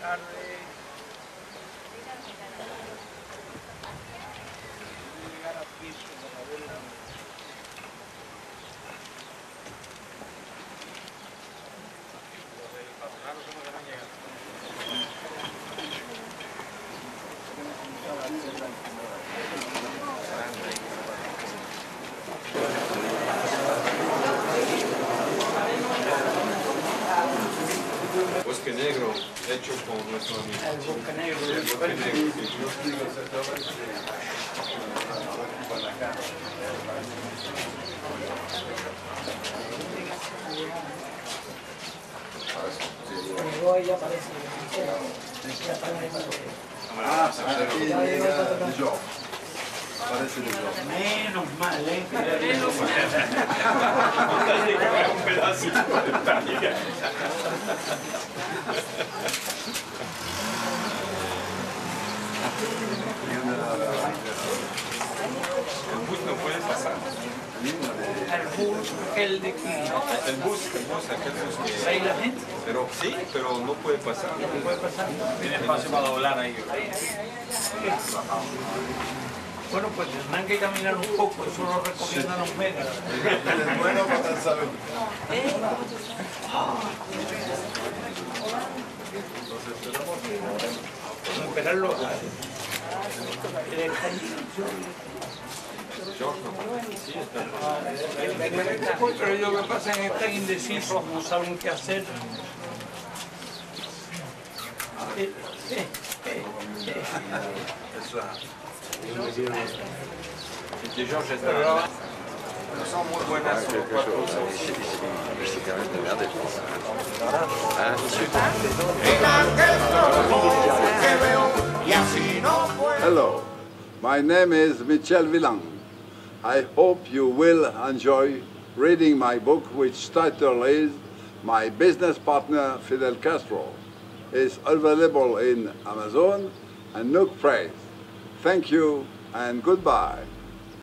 tardes. Llegar al piso para verla. Los patronales son los que no llegan. Bosque Negro, hecho con nuestro amigo. El Bosque Negro. El Bosque Negro, sí. Llegó ella, parece. Ah, de Job. Parece de Job. Menos mal, ¿eh? Menos mal. Un pedacito de detalle. El bus no puede pasar. El bus, el de aquí. El bus, aquel bus que... ¿Ahí la gente? Pero sí, pero no puede pasar. No puede pasar. Tiene espacio para doblar ahí. Bueno, pues tendrán que caminar un poco, eso lo recomiendan los megas. Es bueno para la salud. Esperarlo. Pero ellos lo que pasa es que están indecisos, no saben qué hacer. De Georges está... Son muy buenas, son cuatro Hello, my name is Michel Villan. I hope you will enjoy reading my book, which title is My Business Partner Fidel Castro. It's available in Amazon and Nook Press. Thank you and goodbye.